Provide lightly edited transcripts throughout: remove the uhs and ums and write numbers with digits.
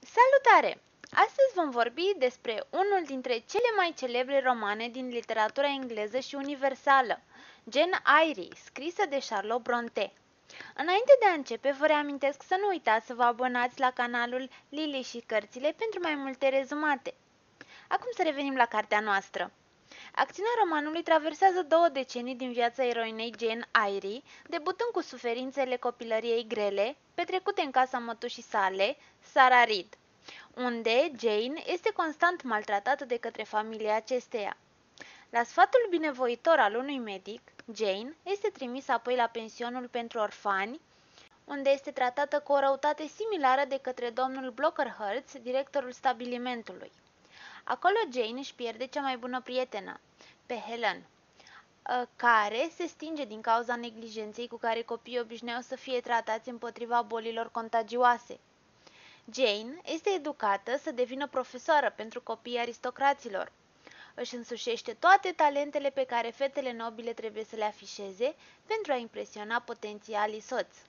Salutare! Astăzi vom vorbi despre unul dintre cele mai celebre romane din literatura engleză și universală, Jane Eyre, scrisă de Charlotte Brontë. Înainte de a începe, vă reamintesc să nu uitați să vă abonați la canalul Lily și Cărțile pentru mai multe rezumate. Acum să revenim la cartea noastră. Acțiunea romanului traversează 2 decenii din viața eroinei Jane Eyre, debutând cu suferințele copilăriei grele, petrecute în casa mătușii sale, Sarah Reed, unde Jane este constant maltratată de către familia acesteia. La sfatul binevoitor al unui medic, Jane este trimisă apoi la pensionul pentru orfani, unde este tratată cu o răutate similară de către domnul Brocklehurst, directorul stabilimentului. Acolo Jane își pierde cea mai bună prietenă, pe Helen, care se stinge din cauza neglijenței cu care copiii obișnuiau să fie tratați împotriva bolilor contagioase. Jane este educată să devină profesoară pentru copiii aristocraților. Își însușește toate talentele pe care fetele nobile trebuie să le afișeze pentru a impresiona potențialii soți.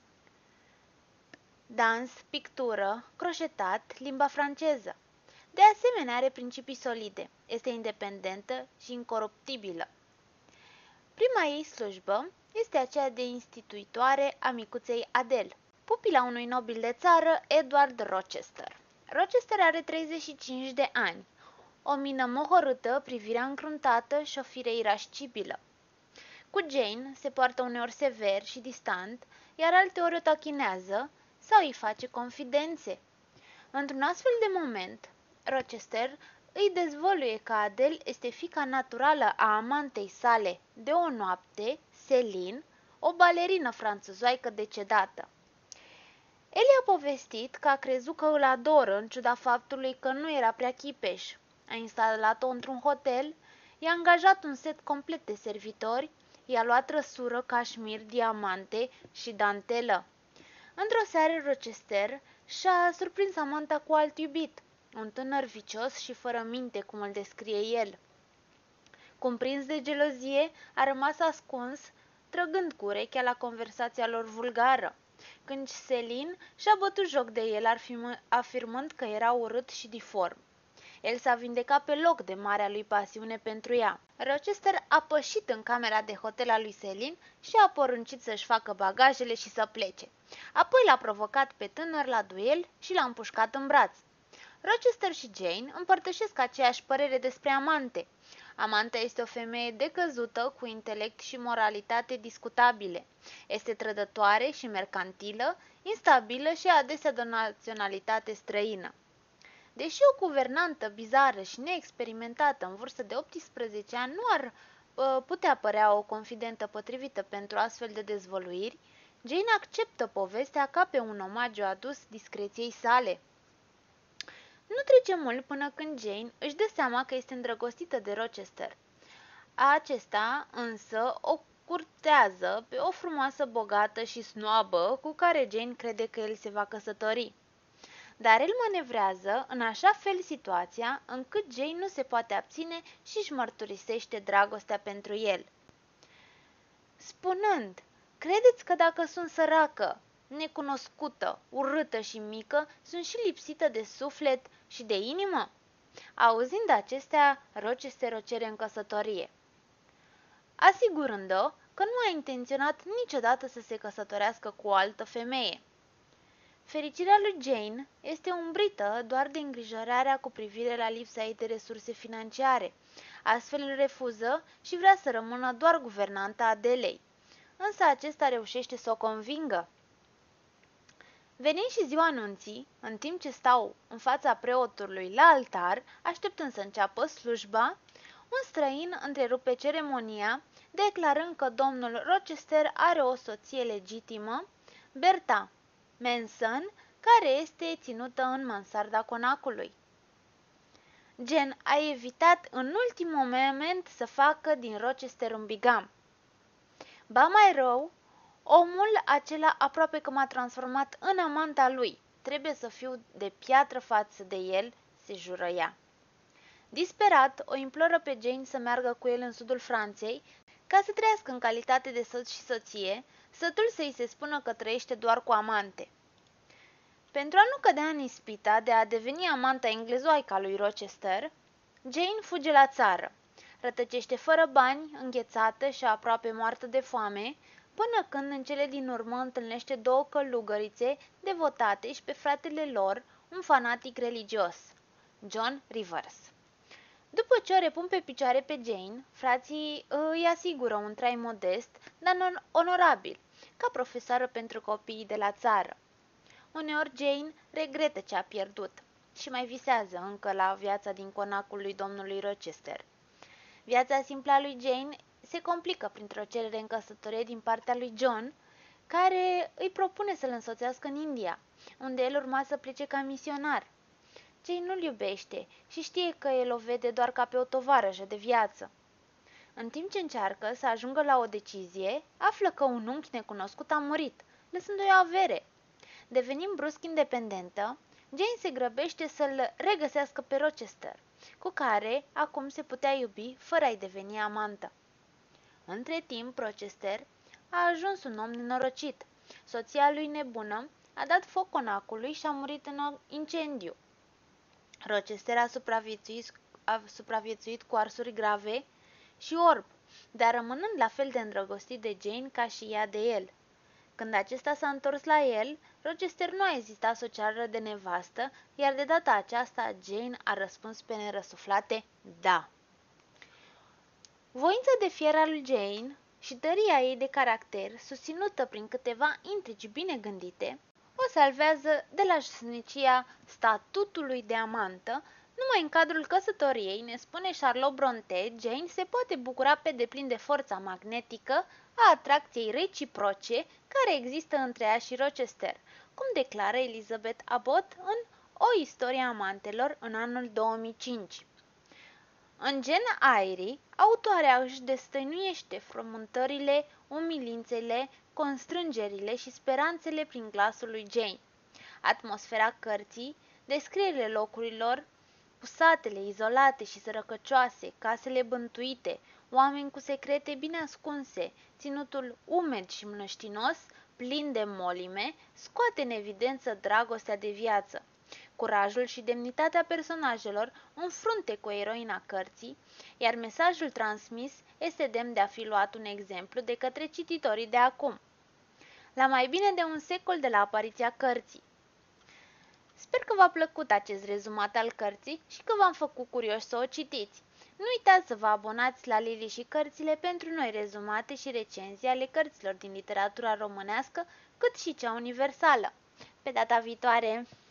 Dans, pictură, croșetat, limba franceză. De asemenea, are principii solide, este independentă și incoruptibilă. Prima ei slujbă este aceea de instituitoare a micuței Adele, pupila unui nobil de țară, Edward Rochester. Rochester are 35 de ani, o mină mohorâtă, privirea încruntată și o fire irascibilă. Cu Jane se poartă uneori sever și distant, iar alteori o tachinează sau îi face confidențe. Într-un astfel de moment, Rochester îi dezvăluie că Adele este fiica naturală a amantei sale de o noapte, Céline, o balerină franțuzoaică decedată. El i-a povestit că a crezut că îl adoră în ciuda faptului că nu era prea chipeș. A instalat-o într-un hotel, i-a angajat un set complet de servitori, i-a luat trăsură, cașmir, diamante și dantelă. Într-o seară, Rochester și-a surprins amanta cu alt iubit, un tânăr vicios și fără minte, cum îl descrie el. Cuprins de gelozie, a rămas ascuns, trăgând cu urechea la conversația lor vulgară, când Céline și-a bătut joc de el, afirmând că era urât și diform. El s-a vindecat pe loc de marea lui pasiune pentru ea. Rochester a pășit în camera de hotel a lui Céline și a poruncit să-și facă bagajele și să plece. Apoi l-a provocat pe tânăr la duel și l-a împușcat în braț. Rochester și Jane împărtășesc aceeași părere despre amante. Amanta este o femeie decăzută, cu intelect și moralitate discutabile. Este trădătoare și mercantilă, instabilă și adesea de o naționalitate străină. Deși o guvernantă bizară și neexperimentată în vârstă de 18 ani nu ar putea părea o confidentă potrivită pentru astfel de dezvăluiri, Jane acceptă povestea ca pe un omagiu adus discreției sale. Nu trece mult până când Jane își dă seama că este îndrăgostită de Rochester. Acesta însă o curtează pe o frumoasă bogată și snoabă cu care Jane crede că el se va căsători. Dar el manevrează în așa fel situația încât Jane nu se poate abține și își mărturisește dragostea pentru el. Spunând, credeți că dacă sunt săracă, necunoscută, urâtă și mică, sunt și lipsită de suflet și de inimă? Auzind acestea, Rochester o cere în căsătorie, asigurând-o că nu a intenționat niciodată să se căsătorească cu o altă femeie. Fericirea lui Jane este umbrită doar de îngrijorarea cu privire la lipsa ei de resurse financiare. Astfel îl refuză și vrea să rămână doar guvernanta Adelei. Însă acesta reușește să o convingă. Venind și ziua anunții, în timp ce stau în fața preotului la altar, așteptând să înceapă slujba, un străin întrerupe ceremonia, declarând că domnul Rochester are o soție legitimă, Bertha Manson, care este ținută în mansarda conacului. Jane a evitat în ultimul moment să facă din Rochester un bigam. Ba mai rău, omul acela aproape că m-a transformat în amanta lui. Trebuie să fiu de piatră față de el, se jură ea. Disperat, o imploră pe Jane să meargă cu el în sudul Franței, ca să trăiască în calitate de soț și soție, sătul să-i se spună că trăiește doar cu amante. Pentru a nu cădea în ispita de a deveni amanta englezoaica lui Rochester, Jane fuge la țară. Rătăcește fără bani, înghețată și aproape moartă de foame, până când în cele din urmă întâlnește două călugărițe devotate și pe fratele lor, un fanatic religios, John Rivers. După ce o repun pe picioare pe Jane, frații îi asigură un trai modest, dar onorabil, ca profesoară pentru copiii de la țară. Uneori Jane regretă ce a pierdut și mai visează încă la viața din conacul lui domnului Rochester. Viața simplă a lui Jane se complică printr-o cerere în căsătorie din partea lui John, care îi propune să-l însoțească în India, unde el urma să plece ca misionar. Jane nu-l iubește și știe că el o vede doar ca pe o tovarășă de viață. În timp ce încearcă să ajungă la o decizie, află că un unchi necunoscut a murit, lăsându-i o avere. Devenind brusc independentă, Jane se grăbește să-l regăsească pe Rochester, cu care acum se putea iubi fără a-i deveni amantă. Între timp, Rochester a ajuns un om nenorocit. Soția lui nebună a dat foc conacului și a murit în incendiu. Rochester a supraviețuit cu arsuri grave și orb, dar rămânând la fel de îndrăgostit de Jane ca și ea de el. Când acesta s-a întors la el, Rochester nu a ezitat să o ceară de nevastă, iar de data aceasta Jane a răspuns pe nerăsuflate da. Voința de fier a lui Jane și tăria ei de caracter, susținută prin câteva intrigi bine gândite, o salvează de la snicia statutului de amantă. Numai în cadrul căsătoriei, ne spune Charlotte Brontë, Jane se poate bucura pe deplin de forța magnetică a atracției reciproce care există între ea și Rochester, cum declară Elizabeth Abbott în O istorie a amantelor în anul 2005. În Jane Eyre, autoarea își destăinuiește frământările, umilințele, constrângerile și speranțele prin glasul lui Jane. Atmosfera cărții, descrierile locurilor, cu satele izolate și sărăcăcioase, casele bântuite, oameni cu secrete bine ascunse, ținutul umed și mnăștinos, plin de molime, scoate în evidență dragostea de viață. Curajul și demnitatea personajelor înfrunte cu eroina cărții, iar mesajul transmis este demn de a fi luat un exemplu de către cititorii de acum, la mai bine de un secol de la apariția cărții. Sper că v-a plăcut acest rezumat al cărții și că v-am făcut curioși să o citiți. Nu uitați să vă abonați la Lili și Cărțile pentru noi rezumate și recenzii ale cărților din literatura românească, cât și cea universală. Pe data viitoare!